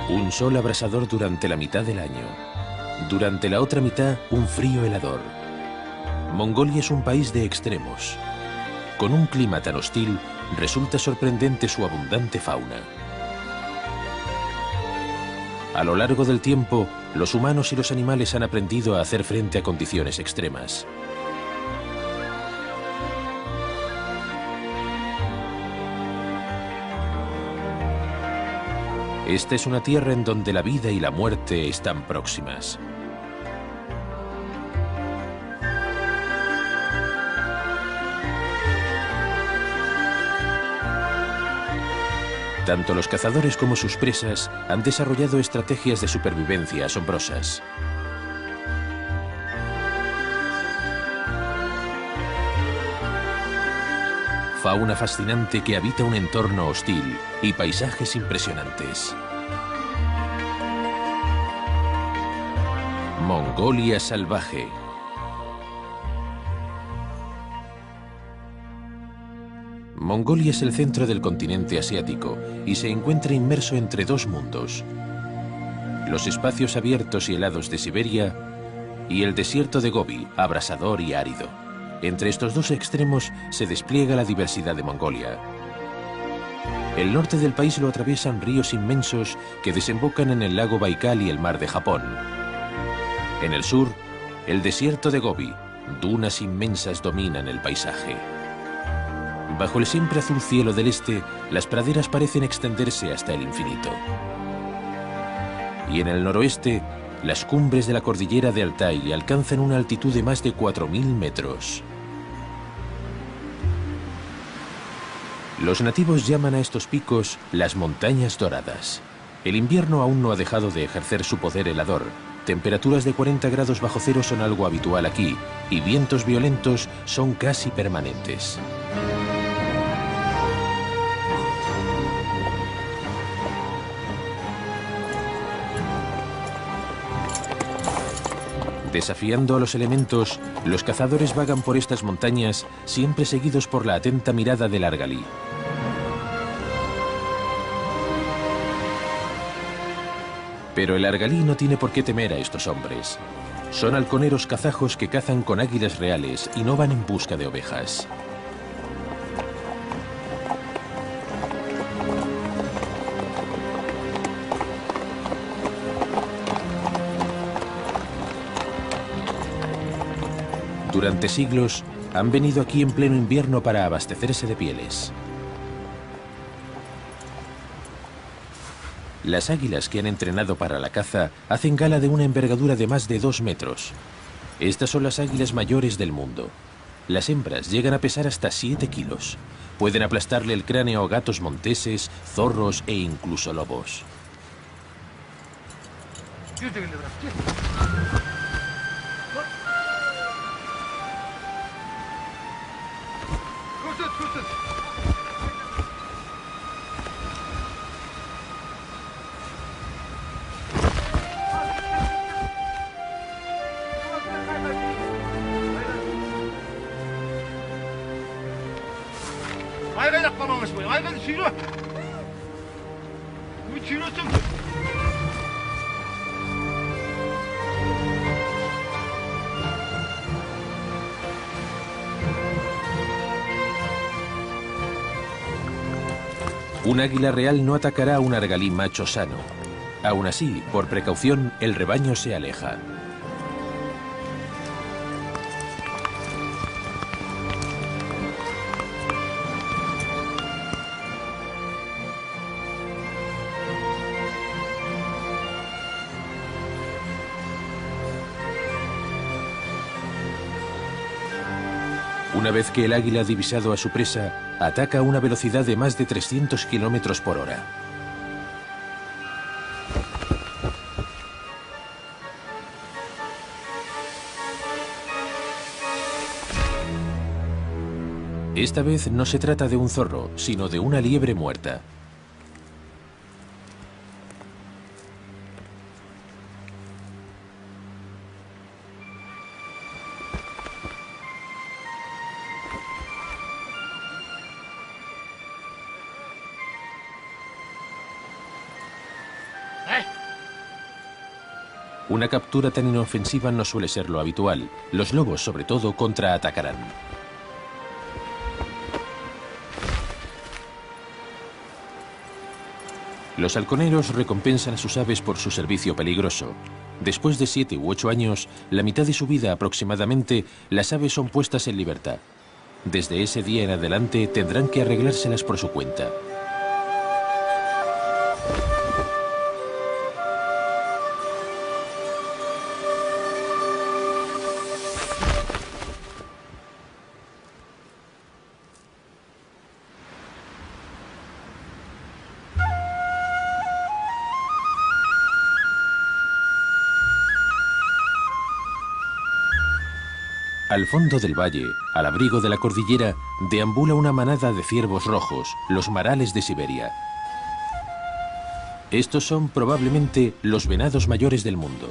Un sol abrasador durante la mitad del año. Durante la otra mitad, un frío helador. Mongolia es un país de extremos. Con un clima tan hostil, resulta sorprendente su abundante fauna. A lo largo del tiempo, los humanos y los animales han aprendido a hacer frente a condiciones extremas. Esta es una tierra en donde la vida y la muerte están próximas. Tanto los cazadores como sus presas han desarrollado estrategias de supervivencia asombrosas. Fauna fascinante que habita un entorno hostil y paisajes impresionantes. Mongolia salvaje. Mongolia es el centro del continente asiático y se encuentra inmerso entre dos mundos: los espacios abiertos y helados de Siberia y el desierto de Gobi, abrasador y árido. Entre estos dos extremos se despliega la diversidad de Mongolia. El norte del país lo atraviesan ríos inmensos que desembocan en el lago Baikal y el mar de Japón. En el sur, el desierto de Gobi, dunas inmensas dominan el paisaje. Bajo el siempre azul cielo del este, las praderas parecen extenderse hasta el infinito. Y en el noroeste, las cumbres de la cordillera de Altai alcanzan una altitud de más de 4.000 metros. Los nativos llaman a estos picos las montañas doradas. El invierno aún no ha dejado de ejercer su poder helador. Temperaturas de 40 grados bajo cero son algo habitual aquí, y vientos violentos son casi permanentes. Desafiando a los elementos, los cazadores vagan por estas montañas, siempre seguidos por la atenta mirada del argalí. Pero el argalí no tiene por qué temer a estos hombres. Son halconeros kazajos que cazan con águilas reales y no van en busca de ovejas. Durante siglos, han venido aquí en pleno invierno para abastecerse de pieles. Las águilas que han entrenado para la caza hacen gala de una envergadura de más de 2 metros. Estas son las águilas mayores del mundo. Las hembras llegan a pesar hasta 7 kilos. Pueden aplastarle el cráneo a gatos monteses, zorros e incluso lobos. Un águila real no atacará a un argalí macho sano. Aún así, por precaución, el rebaño se aleja. Una vez que el águila ha divisado a su presa, ataca a una velocidad de más de 300 kilómetros por hora. Esta vez no se trata de un zorro, sino de una liebre muerta. Una captura tan inofensiva no suele ser lo habitual. Los lobos, sobre todo, contraatacarán. Los halconeros recompensan a sus aves por su servicio peligroso. Después de 7 u 8 años, la mitad de su vida aproximadamente, las aves son puestas en libertad. Desde ese día en adelante tendrán que arreglárselas por su cuenta. Al fondo del valle, al abrigo de la cordillera, deambula una manada de ciervos rojos, los marales de Siberia. Estos son probablemente los venados mayores del mundo.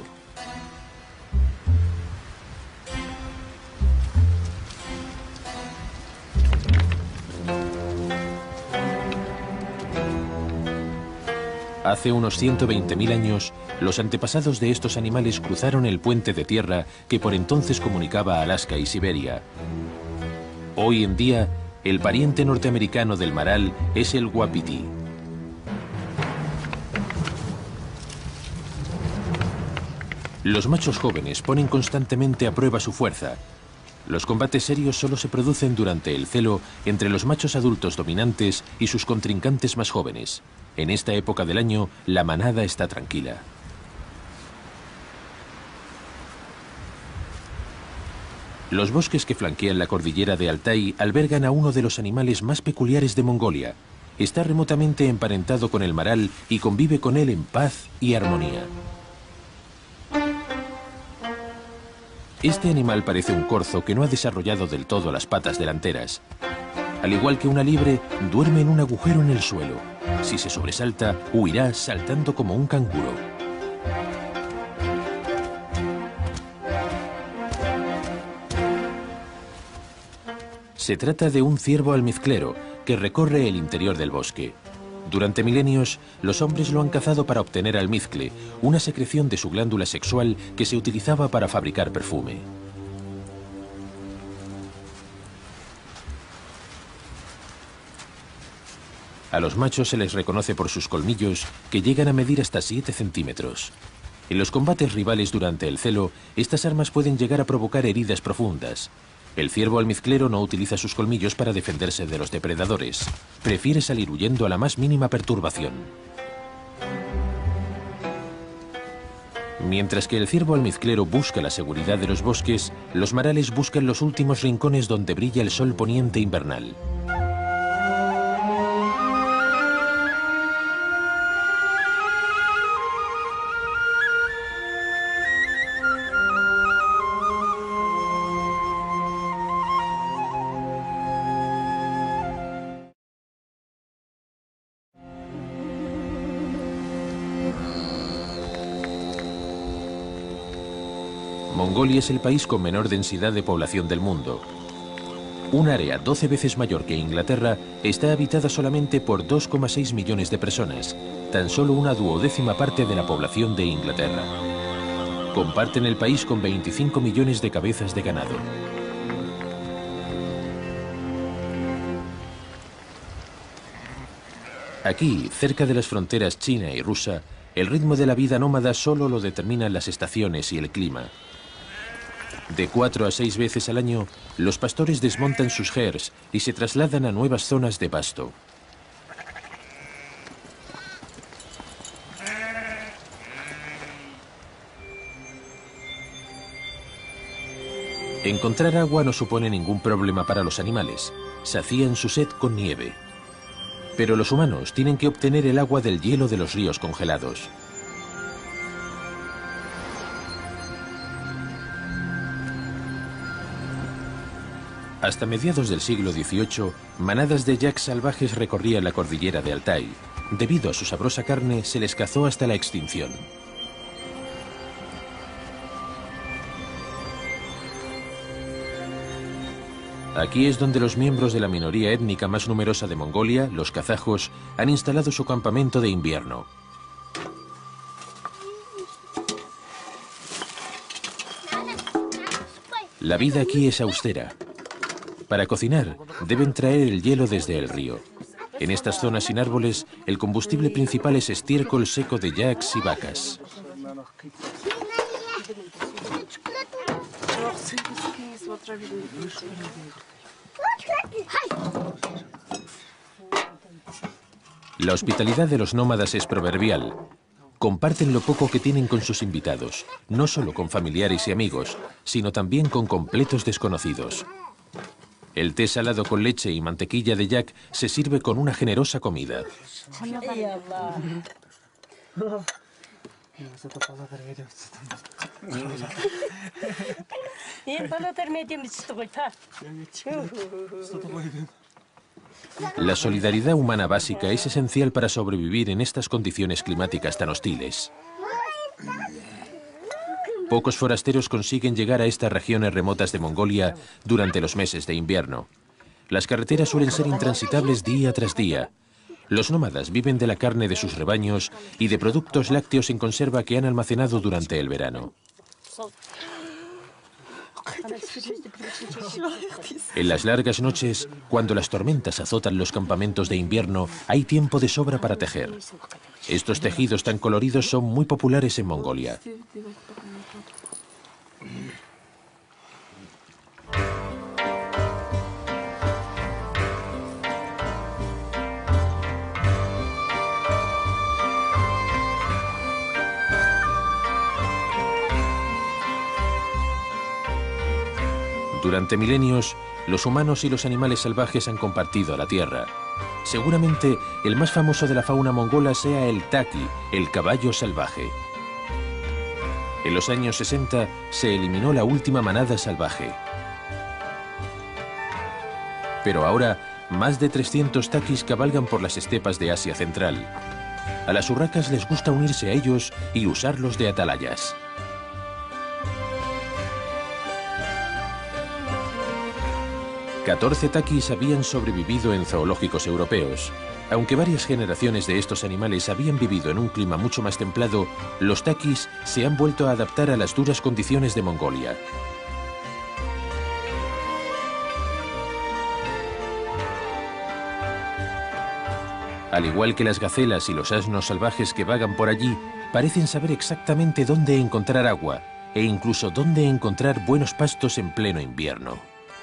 Hace unos 120.000 años, los antepasados de estos animales cruzaron el puente de tierra que por entonces comunicaba Alaska y Siberia. Hoy en día, el pariente norteamericano del maral es el uapití. Los machos jóvenes ponen constantemente a prueba su fuerza. Los combates serios solo se producen durante el celo entre los machos adultos dominantes y sus contrincantes más jóvenes. En esta época del año, la manada está tranquila. Los bosques que flanquean la cordillera de Altai albergan a uno de los animales más peculiares de Mongolia. Está remotamente emparentado con el maral y convive con él en paz y armonía. Este animal parece un corzo que no ha desarrollado del todo las patas delanteras. Al igual que una liebre, duerme en un agujero en el suelo. Si se sobresalta, huirá saltando como un canguro. Se trata de un ciervo almizclero que recorre el interior del bosque. Durante milenios, los hombres lo han cazado para obtener almizcle, una secreción de su glándula sexual que se utilizaba para fabricar perfume. A los machos se les reconoce por sus colmillos, que llegan a medir hasta 7 centímetros. En los combates rivales durante el celo, estas armas pueden llegar a provocar heridas profundas. El ciervo almizclero no utiliza sus colmillos para defenderse de los depredadores. Prefiere salir huyendo a la más mínima perturbación. Mientras que el ciervo almizclero busca la seguridad de los bosques, los marales buscan los últimos rincones donde brilla el sol poniente invernal. Mongolia es el país con menor densidad de población del mundo. Un área 12 veces mayor que Inglaterra está habitada solamente por 2,6 millones de personas, tan solo una duodécima parte de la población de Inglaterra. Comparten el país con 25 millones de cabezas de ganado. Aquí, cerca de las fronteras china y rusa, el ritmo de la vida nómada solo lo determinan las estaciones y el clima. De 4 a 6 veces al año, los pastores desmontan sus herds y se trasladan a nuevas zonas de pasto. Encontrar agua no supone ningún problema para los animales. Sacían su sed con nieve. Pero los humanos tienen que obtener el agua del hielo de los ríos congelados. Hasta mediados del siglo XVIII, manadas de yaks salvajes recorrían la cordillera de Altai. Debido a su sabrosa carne, se les cazó hasta la extinción. Aquí es donde los miembros de la minoría étnica más numerosa de Mongolia, los kazajos, han instalado su campamento de invierno. La vida aquí es austera. Para cocinar, deben traer el hielo desde el río. En estas zonas sin árboles, el combustible principal es estiércol seco de yaks y vacas. La hospitalidad de los nómadas es proverbial. Comparten lo poco que tienen con sus invitados, no solo con familiares y amigos, sino también con completos desconocidos. El té salado con leche y mantequilla de yak se sirve con una generosa comida. La solidaridad humana básica es esencial para sobrevivir en estas condiciones climáticas tan hostiles. Pocos forasteros consiguen llegar a estas regiones remotas de Mongolia durante los meses de invierno. Las carreteras suelen ser intransitables día tras día. Los nómadas viven de la carne de sus rebaños y de productos lácteos en conserva que han almacenado durante el verano. En las largas noches, cuando las tormentas azotan los campamentos de invierno, hay tiempo de sobra para tejer. Estos tejidos tan coloridos son muy populares en Mongolia. Durante milenios, los humanos y los animales salvajes han compartido la tierra. Seguramente el más famoso de la fauna mongola sea el taki, el caballo salvaje. En los años 60 se eliminó la última manada salvaje. Pero ahora, más de 300 takis cabalgan por las estepas de Asia Central. A las urracas les gusta unirse a ellos y usarlos de atalayas. ...14 takis habían sobrevivido en zoológicos europeos. Aunque varias generaciones de estos animales habían vivido en un clima mucho más templado, los takis se han vuelto a adaptar a las duras condiciones de Mongolia. Al igual que las gacelas y los asnos salvajes que vagan por allí, parecen saber exactamente dónde encontrar agua e incluso dónde encontrar buenos pastos en pleno invierno.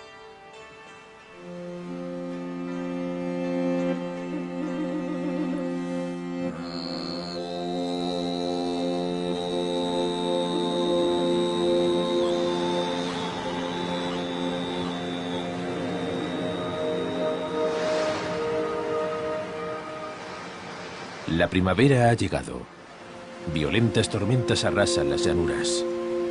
La primavera ha llegado. Violentas tormentas arrasan las llanuras.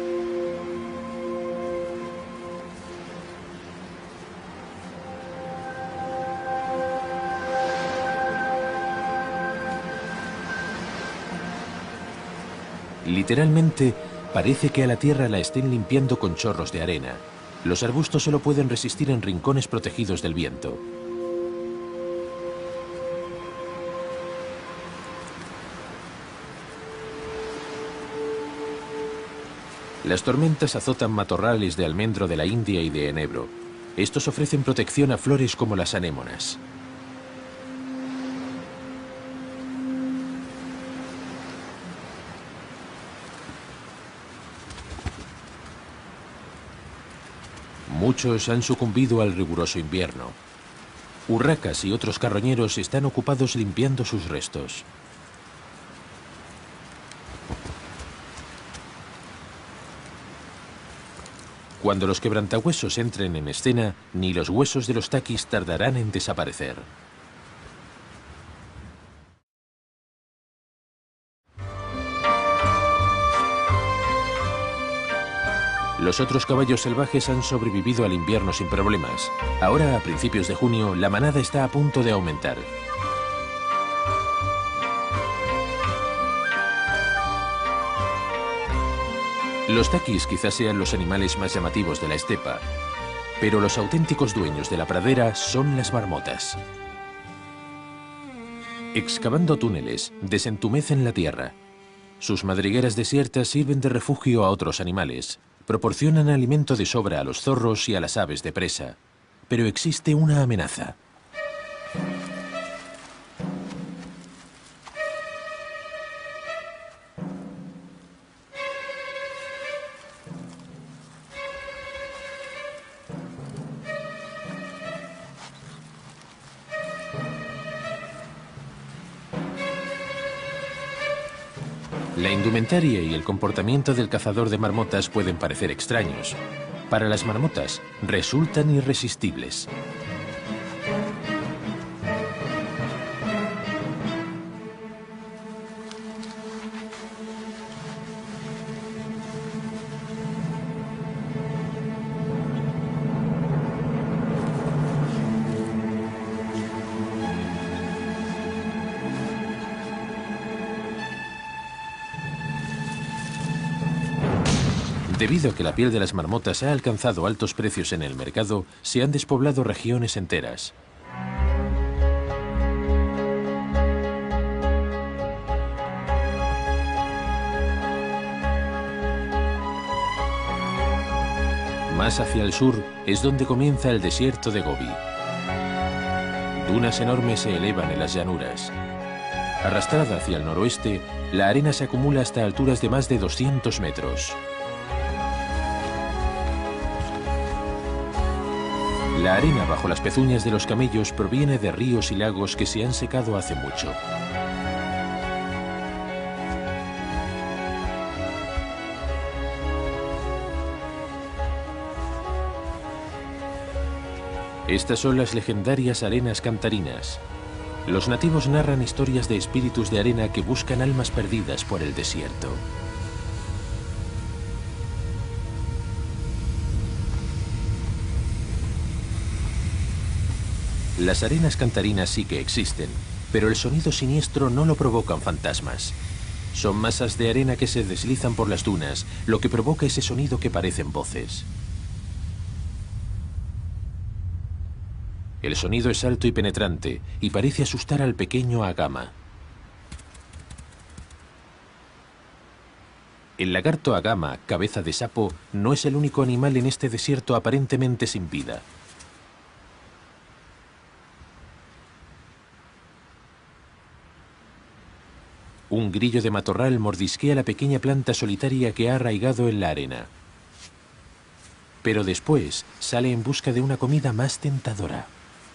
Literalmente, parece que a la tierra la estén limpiando con chorros de arena. Los arbustos solo pueden resistir en rincones protegidos del viento. Las tormentas azotan matorrales de almendro de la India y de enebro. Estos ofrecen protección a flores como las anémonas. Muchos han sucumbido al riguroso invierno. Urracas y otros carroñeros están ocupados limpiando sus restos. Cuando los quebrantahuesos entren en escena, ni los huesos de los takis tardarán en desaparecer. Los otros caballos salvajes han sobrevivido al invierno sin problemas. Ahora, a principios de junio, la manada está a punto de aumentar. Los takis quizás sean los animales más llamativos de la estepa, pero los auténticos dueños de la pradera son las marmotas. Excavando túneles, desentumecen la tierra. Sus madrigueras desiertas sirven de refugio a otros animales. proporcionan alimento de sobra a los zorros y a las aves de presa, pero existe una amenaza. La indumentaria y el comportamiento del cazador de marmotas pueden parecer extraños. Para las marmotas, resultan irresistibles. Debido a que la piel de las marmotas ha alcanzado altos precios en el mercado, se han despoblado regiones enteras. Más hacia el sur es donde comienza el desierto de Gobi. Dunas enormes se elevan en las llanuras. Arrastrada hacia el noroeste, la arena se acumula hasta alturas de más de 200 metros. La arena bajo las pezuñas de los camellos proviene de ríos y lagos que se han secado hace mucho. Estas son las legendarias arenas cantarinas. Los nativos narran historias de espíritus de arena que buscan almas perdidas por el desierto. Las arenas cantarinas sí que existen, pero el sonido siniestro no lo provocan fantasmas. Son masas de arena que se deslizan por las dunas, lo que provoca ese sonido que parecen voces. El sonido es alto y penetrante, y parece asustar al pequeño agama. El lagarto agama, cabeza de sapo, no es el único animal en este desierto aparentemente sin vida. Un grillo de matorral mordisquea la pequeña planta solitaria que ha arraigado en la arena. Pero después sale en busca de una comida más tentadora.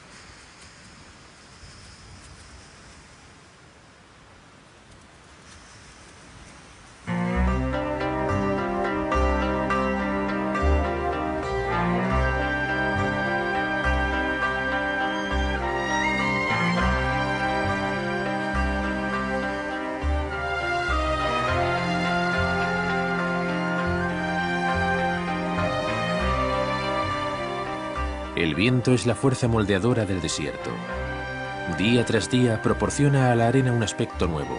El viento es la fuerza moldeadora del desierto. Día tras día proporciona a la arena un aspecto nuevo.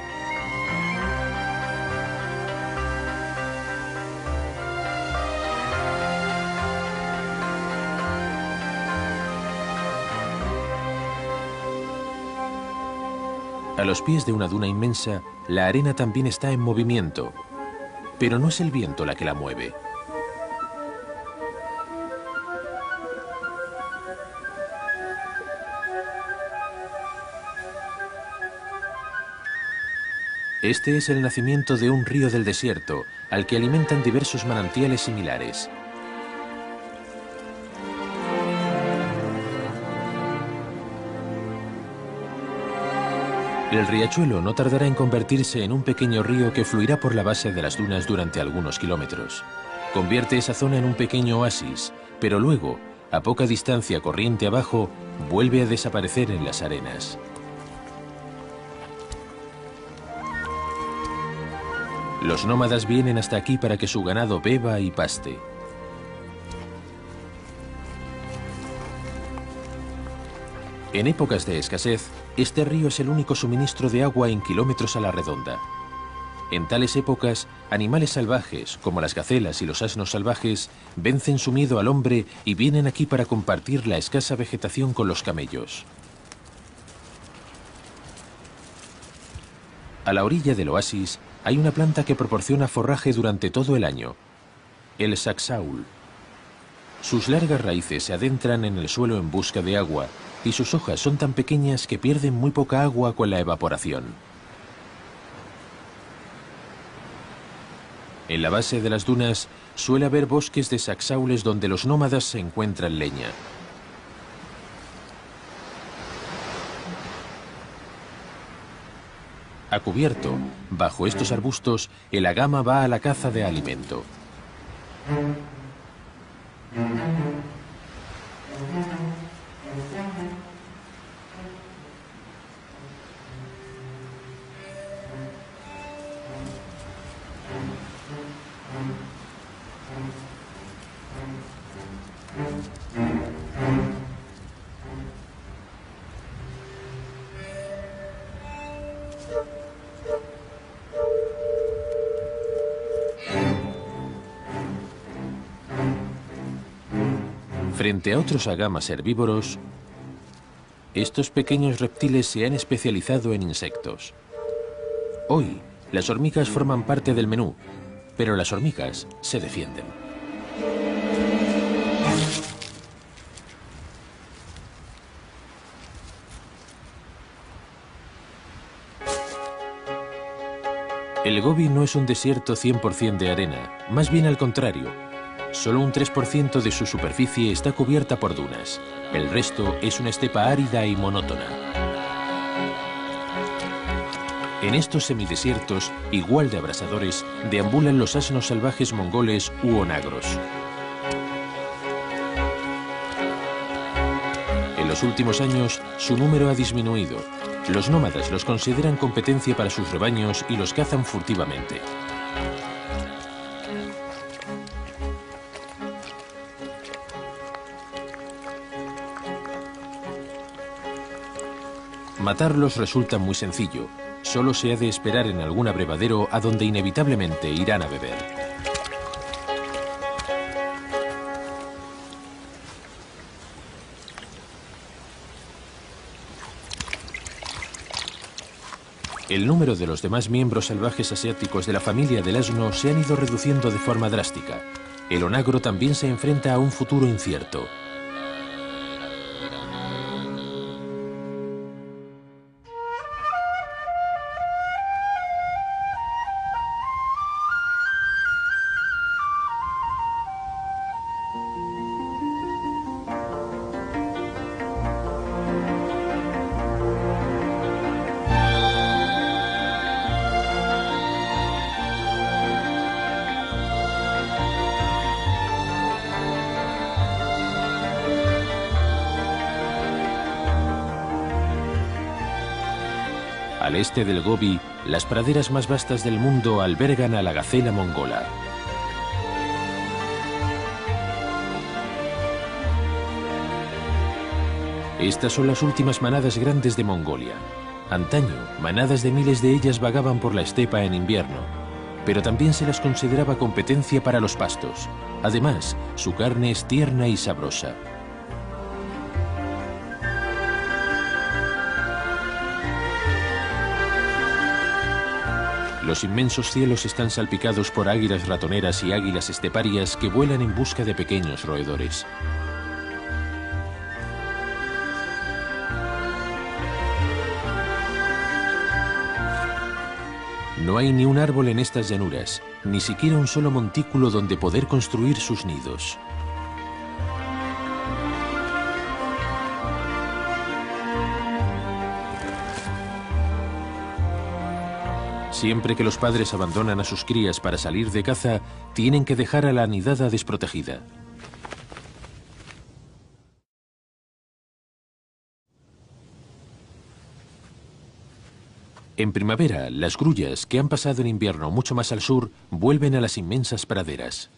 A los pies de una duna inmensa, la arena también está en movimiento, pero no es el viento la que la mueve. Este es el nacimiento de un río del desierto, al que alimentan diversos manantiales similares. El riachuelo no tardará en convertirse en un pequeño río que fluirá por la base de las dunas durante algunos kilómetros. Convierte esa zona en un pequeño oasis, pero luego, a poca distancia corriente abajo, vuelve a desaparecer en las arenas. Los nómadas vienen hasta aquí para que su ganado beba y paste. En épocas de escasez, este río es el único suministro de agua en kilómetros a la redonda. En tales épocas, animales salvajes, como las gacelas y los asnos salvajes, vencen su miedo al hombre y vienen aquí para compartir la escasa vegetación con los camellos. A la orilla del oasis hay una planta que proporciona forraje durante todo el año. el saxaul. Sus largas raíces se adentran en el suelo en busca de agua y sus hojas son tan pequeñas que pierden muy poca agua con la evaporación. En la base de las dunas suele haber bosques de saxaules donde los nómadas se encuentran leña. A cubierto, bajo estos arbustos, el agama va a la caza de alimento. Frente a otros agamas herbívoros, estos pequeños reptiles se han especializado en insectos. Hoy, las hormigas forman parte del menú, pero las hormigas se defienden. El Gobi no es un desierto 100% de arena, más bien al contrario. Solo un 3% de su superficie está cubierta por dunas. El resto es una estepa árida y monótona. En estos semidesiertos, igual de abrasadores, deambulan los asnos salvajes mongoles u onagros. En los últimos años, su número ha disminuido. Los nómadas los consideran competencia para sus rebaños y los cazan furtivamente. Matarlos resulta muy sencillo. Solo se ha de esperar en algún abrevadero a donde inevitablemente irán a beber. El número de los demás miembros salvajes asiáticos de la familia del asno se han ido reduciendo de forma drástica. El onagro también se enfrenta a un futuro incierto. Al este del Gobi, las praderas más vastas del mundo albergan a la gacela mongola. Estas son las últimas manadas grandes de Mongolia. Antaño, manadas de miles de ellas vagaban por la estepa en invierno, pero también se las consideraba competencia para los pastos. Además, su carne es tierna y sabrosa. Los inmensos cielos están salpicados por águilas ratoneras y águilas esteparias que vuelan en busca de pequeños roedores. No hay ni un árbol en estas llanuras, ni siquiera un solo montículo donde poder construir sus nidos. Siempre que los padres abandonan a sus crías para salir de caza, tienen que dejar a la nidada desprotegida. En primavera, las grullas, que han pasado en invierno mucho más al sur, vuelven a las inmensas praderas.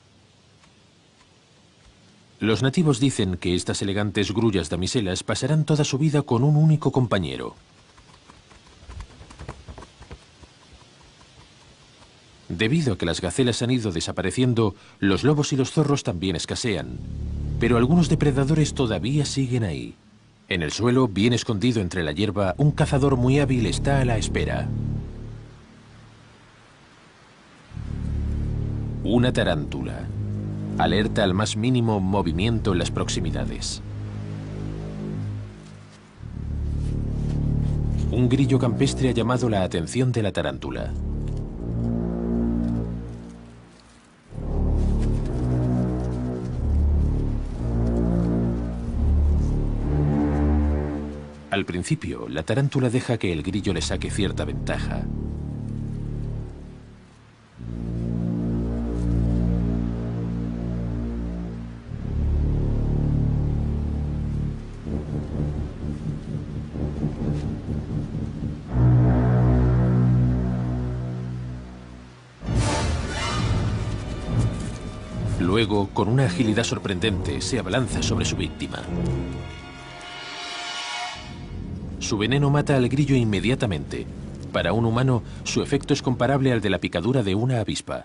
Los nativos dicen que estas elegantes grullas damiselas pasarán toda su vida con un único compañero. Debido a que las gacelas han ido desapareciendo, los lobos y los zorros también escasean, pero algunos depredadores todavía siguen ahí. En el suelo, bien escondido entre la hierba, un cazador muy hábil está a la espera. Una tarántula. alerta al más mínimo movimiento en las proximidades. Un grillo campestre ha llamado la atención de la tarántula. Al principio, la tarántula deja que el grillo le saque cierta ventaja. Luego, con una agilidad sorprendente, se abalanza sobre su víctima. Su veneno mata al grillo inmediatamente. Para un humano, su efecto es comparable al de la picadura de una avispa.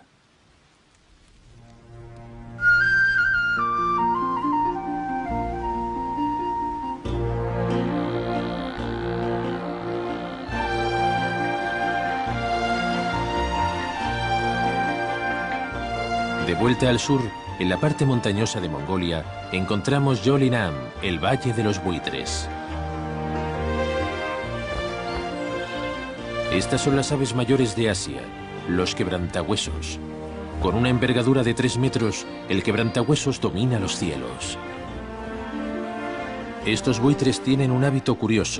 De vuelta al sur, en la parte montañosa de Mongolia, encontramos Yolinam, el Valle de los Buitres. Estas son las aves mayores de Asia, los quebrantahuesos. Con una envergadura de 3 metros, el quebrantahuesos domina los cielos. Estos buitres tienen un hábito curioso.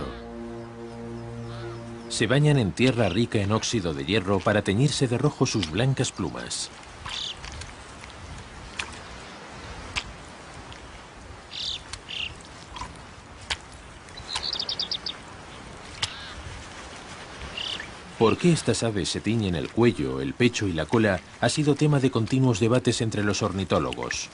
Se bañan en tierra rica en óxido de hierro para teñirse de rojo sus blancas plumas. ¿Por qué estas aves se tiñen el cuello, el pecho y la cola ha sido tema de continuos debates entre los ornitólogos?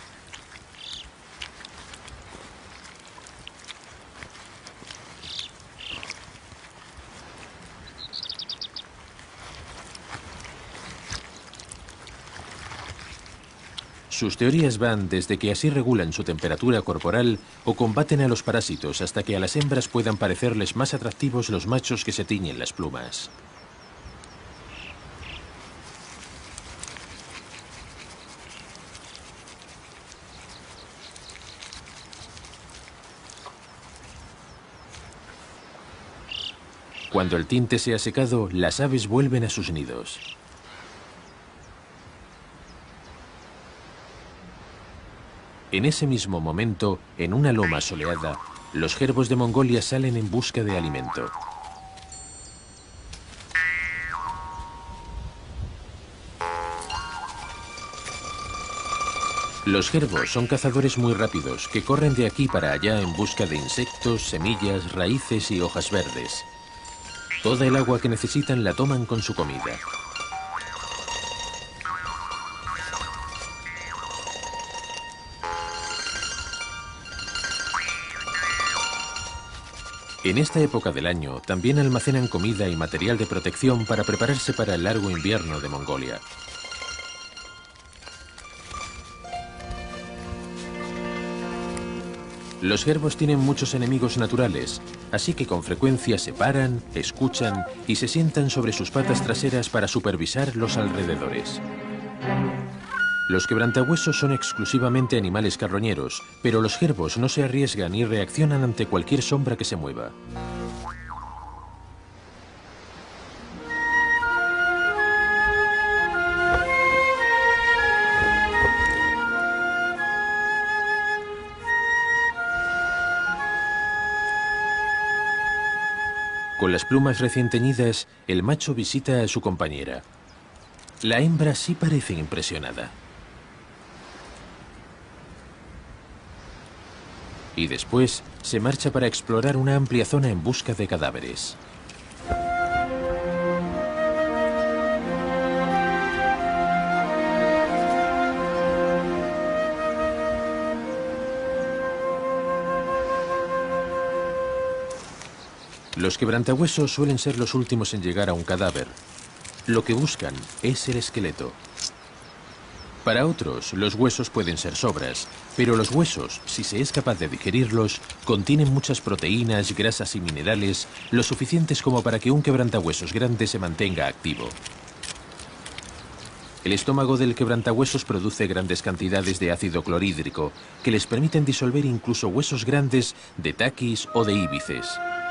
Sus teorías van desde que así regulan su temperatura corporal o combaten a los parásitos hasta que a las hembras puedan parecerles más atractivos los machos que se tiñen las plumas. Cuando el tinte se ha secado, las aves vuelven a sus nidos. En ese mismo momento, en una loma soleada, los jerbos de Mongolia salen en busca de alimento. Los jerbos son cazadores muy rápidos que corren de aquí para allá en busca de insectos, semillas, raíces y hojas verdes. Toda el agua que necesitan la toman con su comida. En esta época del año también almacenan comida y material de protección para prepararse para el largo invierno de Mongolia. Los jerbos tienen muchos enemigos naturales, así que con frecuencia se paran, escuchan y se sientan sobre sus patas traseras para supervisar los alrededores. Los quebrantahuesos son exclusivamente animales carroñeros, pero los jerbos no se arriesgan y reaccionan ante cualquier sombra que se mueva. Con las plumas recién teñidas, el macho visita a su compañera. La hembra sí parece impresionada. Y después se marcha para explorar una amplia zona en busca de cadáveres. Los quebrantahuesos suelen ser los últimos en llegar a un cadáver. Lo que buscan es el esqueleto. Para otros, los huesos pueden ser sobras, pero los huesos, si se es capaz de digerirlos, contienen muchas proteínas, grasas y minerales, lo suficientes como para que un quebrantahuesos grande se mantenga activo. El estómago del quebrantahuesos produce grandes cantidades de ácido clorhídrico que les permiten disolver incluso huesos grandes de taquis o de íbices.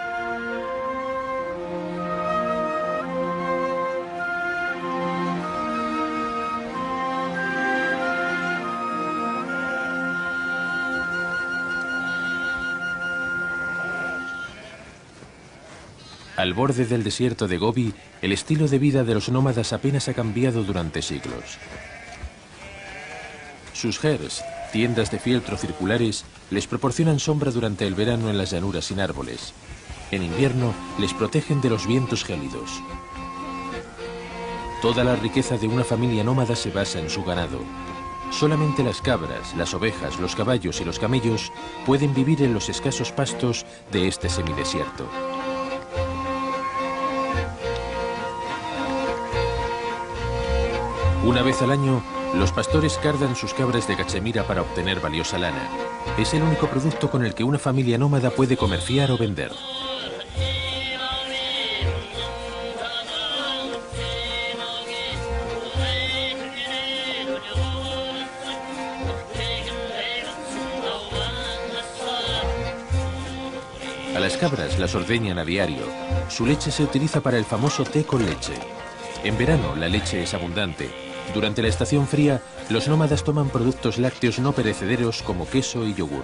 Al borde del desierto de Gobi, el estilo de vida de los nómadas apenas ha cambiado durante siglos. Sus hers, tiendas de fieltro circulares, les proporcionan sombra durante el verano en las llanuras sin árboles. En invierno, les protegen de los vientos gélidos. Toda la riqueza de una familia nómada se basa en su ganado. Solamente las cabras, las ovejas, los caballos y los camellos pueden vivir en los escasos pastos de este semidesierto. Una vez al año, los pastores cardan sus cabras de cachemira para obtener valiosa lana. Es el único producto con el que una familia nómada puede comerciar o vender. A las cabras las ordeñan a diario. Su leche se utiliza para el famoso té con leche. En verano la leche es abundante. Durante la estación fría, los nómadas toman productos lácteos no perecederos como queso y yogur.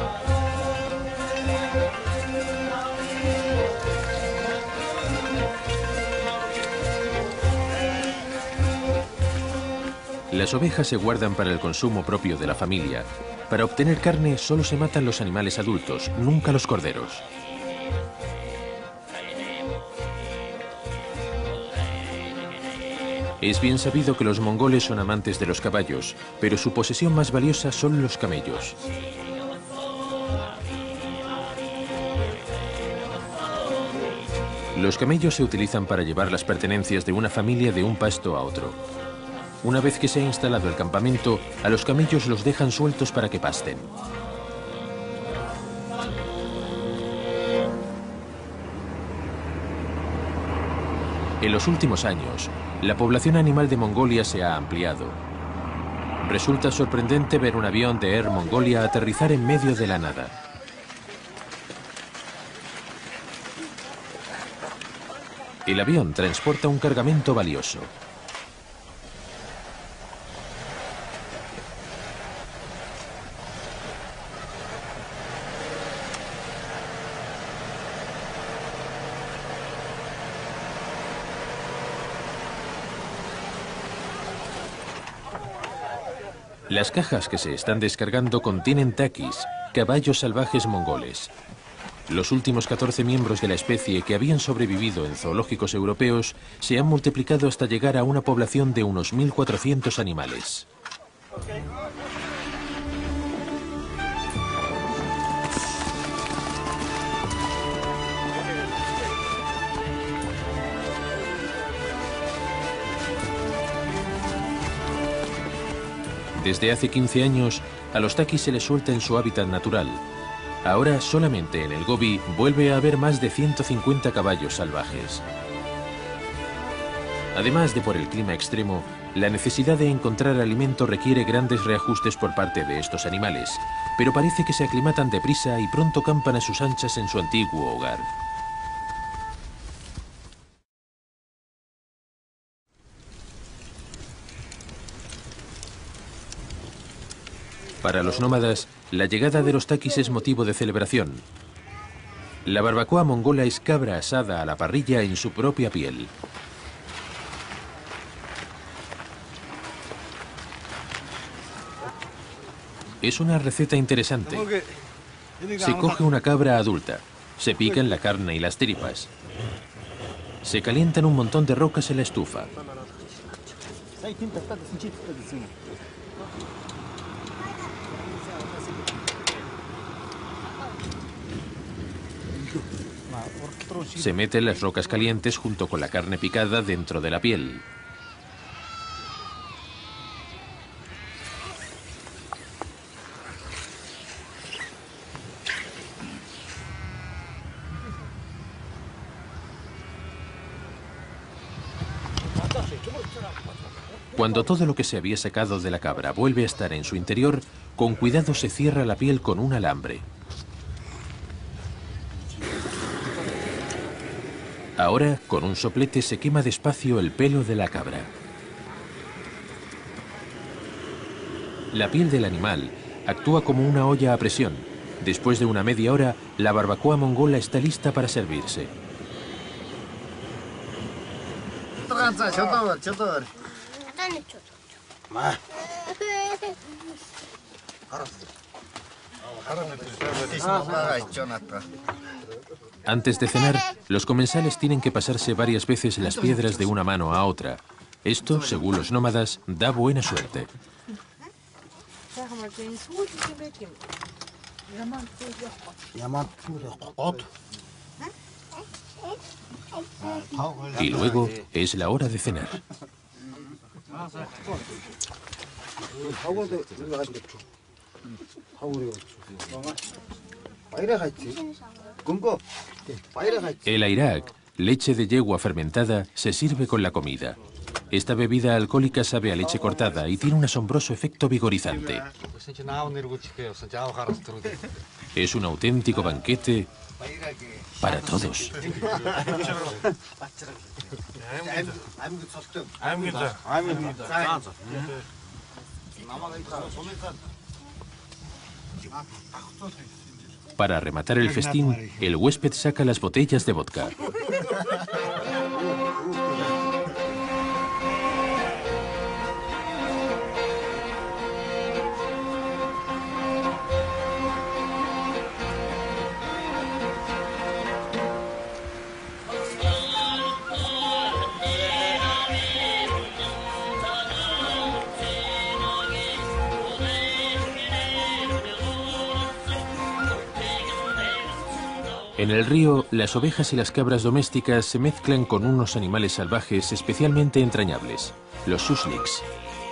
Las ovejas se guardan para el consumo propio de la familia. Para obtener carne solo se matan los animales adultos, nunca los corderos. Es bien sabido que los mongoles son amantes de los caballos, pero su posesión más valiosa son los camellos. Los camellos se utilizan para llevar las pertenencias de una familia de un pasto a otro. Una vez que se ha instalado el campamento, a los camellos los dejan sueltos para que pasten. En los últimos años, la población animal de Mongolia se ha ampliado. Resulta sorprendente ver un avión de Air Mongolia aterrizar en medio de la nada. El avión transporta un cargamento valioso. Las cajas que se están descargando contienen taquis, caballos salvajes mongoles. Los últimos 14 miembros de la especie que habían sobrevivido en zoológicos europeos se han multiplicado hasta llegar a una población de unos 1.400 animales. Desde hace 15 años, a los taquis se les suelta en su hábitat natural. Ahora, solamente en el Gobi, vuelve a haber más de 150 caballos salvajes. Además de por el clima extremo, la necesidad de encontrar alimento requiere grandes reajustes por parte de estos animales, pero parece que se aclimatan deprisa y pronto campan a sus anchas en su antiguo hogar. Para los nómadas, la llegada de los taquis es motivo de celebración. La barbacoa mongola es cabra asada a la parrilla en su propia piel. Es una receta interesante. Se coge una cabra adulta, se pican la carne y las tripas. Se calientan un montón de rocas en la estufa. Se meten las rocas calientes junto con la carne picada dentro de la piel. Cuando todo lo que se había sacado de la cabra vuelve a estar en su interior, con cuidado se cierra la piel con un alambre. Ahora, con un soplete se quema despacio el pelo de la cabra. La piel del animal actúa como una olla a presión. Después de una media hora, la barbacoa mongola está lista para servirse. Antes de cenar, los comensales tienen que pasarse varias veces las piedras de una mano a otra. Esto, según los nómadas, da buena suerte. Y luego es la hora de cenar. El airak, leche de yegua fermentada, se sirve con la comida. Esta bebida alcohólica sabe a leche cortada y tiene un asombroso efecto vigorizante. Es un auténtico banquete para todos. Para rematar el festín, el huésped saca las botellas de vodka. En el río, las ovejas y las cabras domésticas se mezclan con unos animales salvajes especialmente entrañables, los susliks.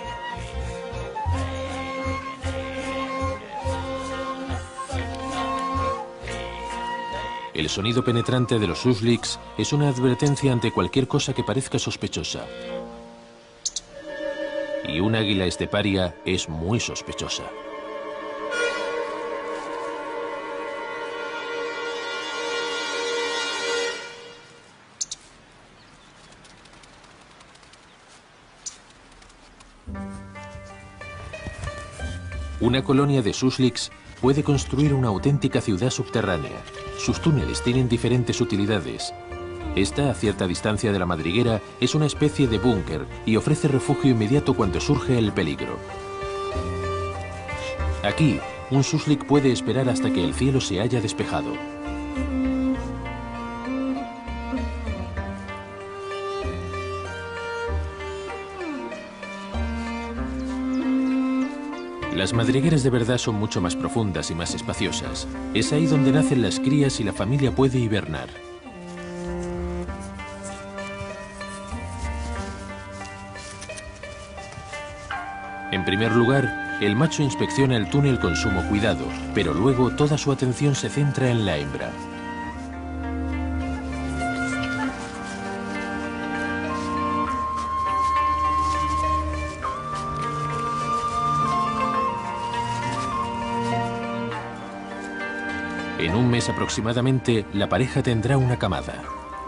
El sonido penetrante de los susliks es una advertencia ante cualquier cosa que parezca sospechosa. Y un águila esteparia es muy sospechosa. Una colonia de susliks puede construir una auténtica ciudad subterránea. Sus túneles tienen diferentes utilidades. Esta, a cierta distancia de la madriguera, es una especie de búnker y ofrece refugio inmediato cuando surge el peligro. Aquí, un suslik puede esperar hasta que el cielo se haya despejado. Las madrigueras de verdad son mucho más profundas y más espaciosas. Es ahí donde nacen las crías y la familia puede hibernar. En primer lugar, el macho inspecciona el túnel con sumo cuidado, pero luego toda su atención se centra en la hembra. En un mes aproximadamente, la pareja tendrá una camada.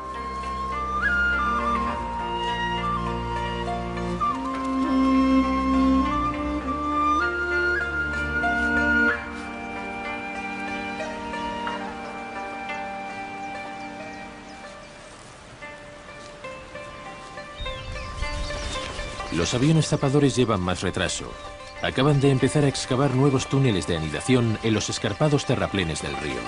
Los aviones zapadores llevan más retraso. Acaban de empezar a excavar nuevos túneles de anidación en los escarpados terraplenes del río.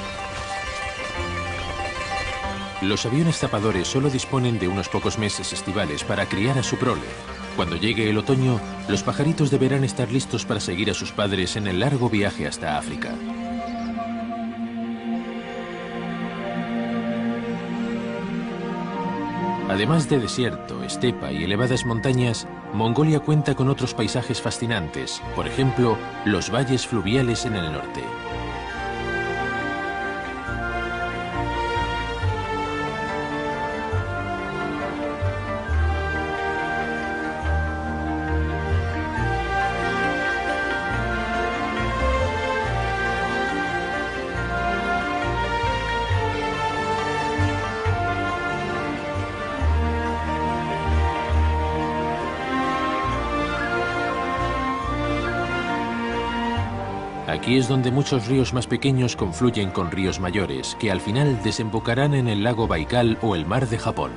Los aviones zapadores solo disponen de unos pocos meses estivales para criar a su prole. Cuando llegue el otoño, los pajaritos deberán estar listos para seguir a sus padres en el largo viaje hasta África. Además de desierto, estepa y elevadas montañas, Mongolia cuenta con otros paisajes fascinantes, por ejemplo, los valles fluviales en el norte. Aquí es donde muchos ríos más pequeños confluyen con ríos mayores, que al final desembocarán en el lago Baikal o el mar de Japón.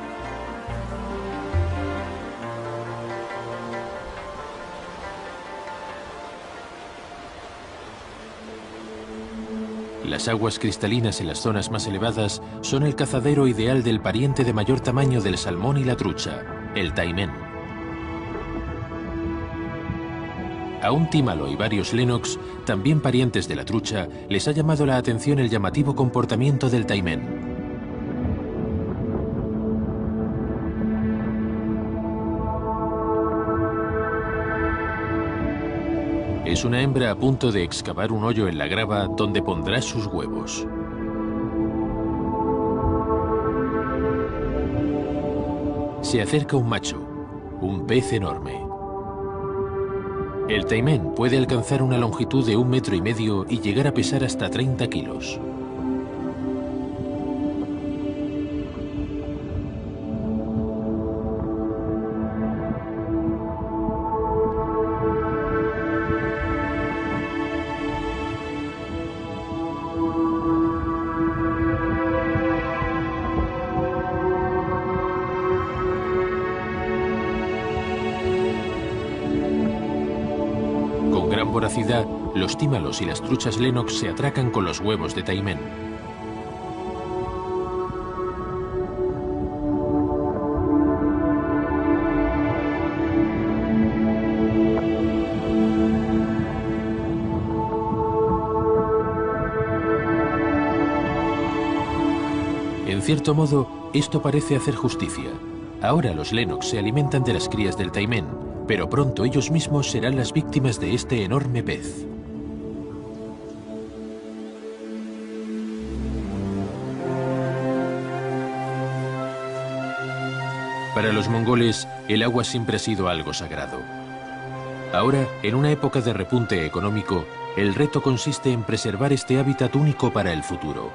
Las aguas cristalinas en las zonas más elevadas son el cazadero ideal del pariente de mayor tamaño del salmón y la trucha, el taimén. A un tímalo y varios lennox, también parientes de la trucha, les ha llamado la atención el llamativo comportamiento del taimén. Es una hembra a punto de excavar un hoyo en la grava donde pondrá sus huevos. Se acerca un macho, un pez enorme. El taimén puede alcanzar una longitud de 1,5 metros y llegar a pesar hasta 30 kilos. Voracidad, los tímalos y las truchas lennox se atracan con los huevos de taimén. En cierto modo, esto parece hacer justicia. Ahora los lennox se alimentan de las crías del taimén, pero pronto ellos mismos serán las víctimas de este enorme pez. Para los mongoles, el agua siempre ha sido algo sagrado. Ahora, en una época de repunte económico, el reto consiste en preservar este hábitat único para el futuro.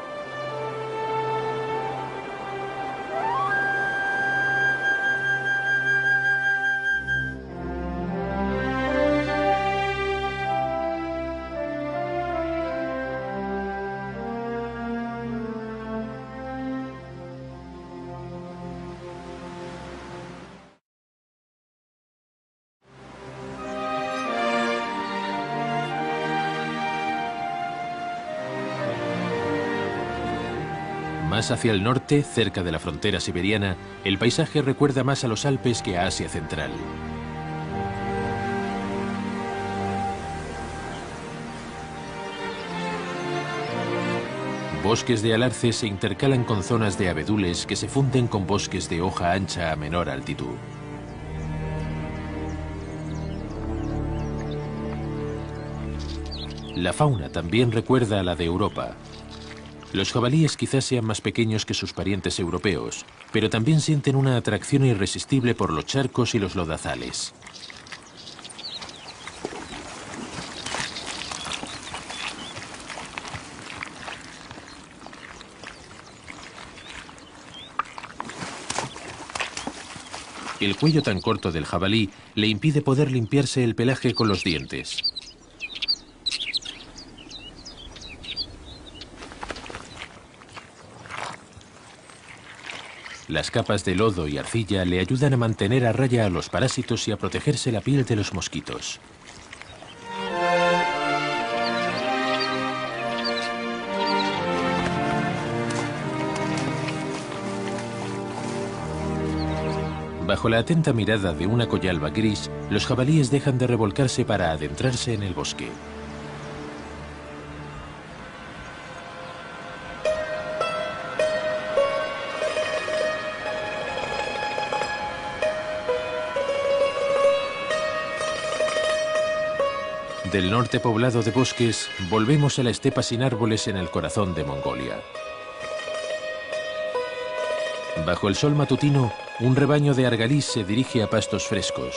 Más hacia el norte, cerca de la frontera siberiana, el paisaje recuerda más a los Alpes que a Asia Central. Bosques de alarce se intercalan con zonas de abedules que se funden con bosques de hoja ancha a menor altitud. La fauna también recuerda a la de Europa. Los jabalíes quizás sean más pequeños que sus parientes europeos, pero también sienten una atracción irresistible por los charcos y los lodazales. El cuello tan corto del jabalí le impide poder limpiarse el pelaje con los dientes. Las capas de lodo y arcilla le ayudan a mantener a raya a los parásitos y a protegerse la piel de los mosquitos. Bajo la atenta mirada de una collalba gris, los jabalíes dejan de revolcarse para adentrarse en el bosque. Del norte poblado de bosques, volvemos a la estepa sin árboles en el corazón de Mongolia. Bajo el sol matutino, un rebaño de argalís se dirige a pastos frescos.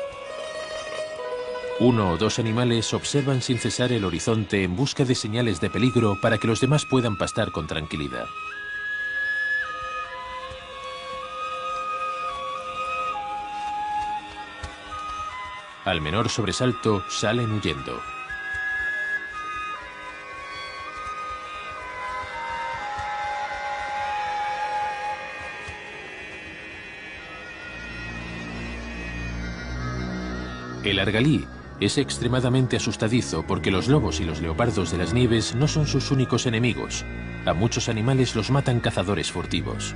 Uno o dos animales observan sin cesar el horizonte en busca de señales de peligro para que los demás puedan pastar con tranquilidad. Al menor sobresalto, salen huyendo. El argalí es extremadamente asustadizo porque los lobos y los leopardos de las nieves no son sus únicos enemigos. A muchos animales los matan cazadores furtivos.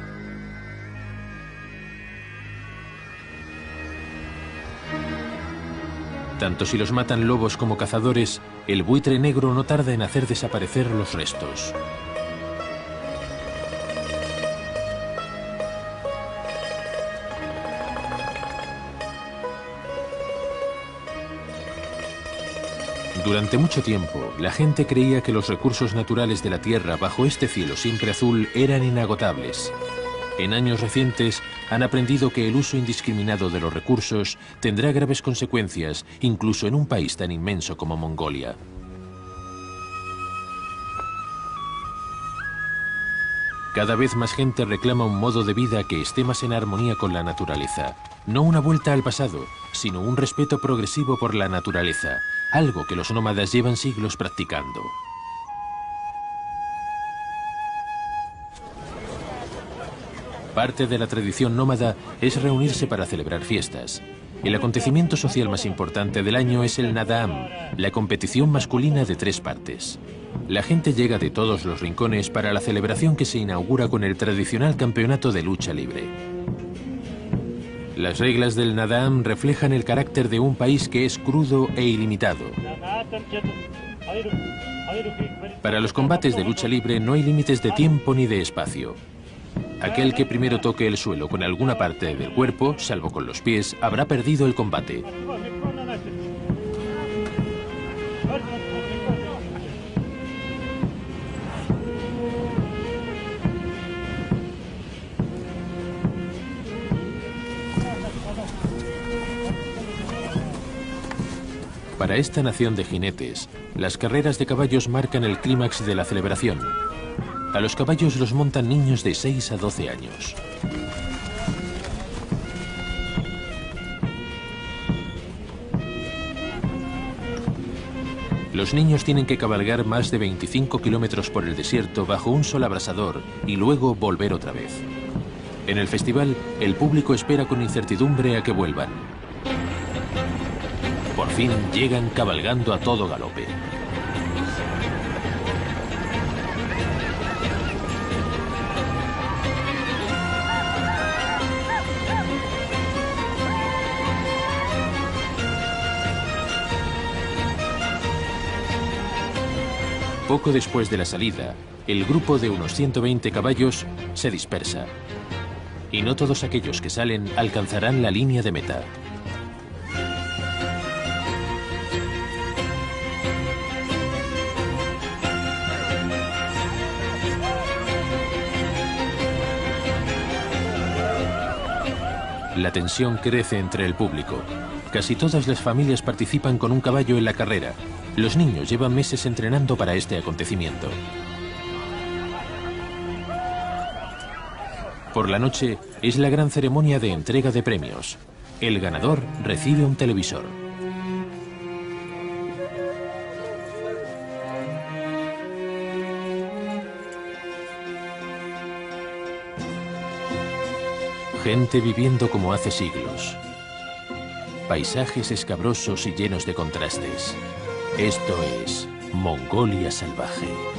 Tanto si los matan lobos como cazadores, el buitre negro no tarda en hacer desaparecer los restos. Durante mucho tiempo, la gente creía que los recursos naturales de la Tierra bajo este cielo siempre azul eran inagotables. En años recientes, han aprendido que el uso indiscriminado de los recursos tendrá graves consecuencias, incluso en un país tan inmenso como Mongolia. Cada vez más gente reclama un modo de vida que esté más en armonía con la naturaleza. No una vuelta al pasado, sino un respeto progresivo por la naturaleza, algo que los nómadas llevan siglos practicando. Parte de la tradición nómada es reunirse para celebrar fiestas. El acontecimiento social más importante del año es el Nadam, la competición masculina de 3 partes. La gente llega de todos los rincones para la celebración que se inaugura con el tradicional campeonato de lucha libre. Las reglas del Nadam reflejan el carácter de un país que es crudo e ilimitado. Para los combates de lucha libre no hay límites de tiempo ni de espacio. Aquel que primero toque el suelo con alguna parte del cuerpo, salvo con los pies, habrá perdido el combate. Para esta nación de jinetes, las carreras de caballos marcan el clímax de la celebración. A los caballos los montan niños de 6 a 12 años. Los niños tienen que cabalgar más de 25 kilómetros por el desierto bajo un sol abrasador y luego volver otra vez. En el festival, el público espera con incertidumbre a que vuelvan. Por fin llegan cabalgando a todo galope. Poco después de la salida, el grupo de unos 120 caballos se dispersa. Y no todos aquellos que salen alcanzarán la línea de meta. La tensión crece entre el público. Casi todas las familias participan con un caballo en la carrera. Los niños llevan meses entrenando para este acontecimiento. Por la noche es la gran ceremonia de entrega de premios. El ganador recibe un televisor. Gente viviendo como hace siglos. Paisajes escabrosos y llenos de contrastes. Esto es Mongolia salvaje.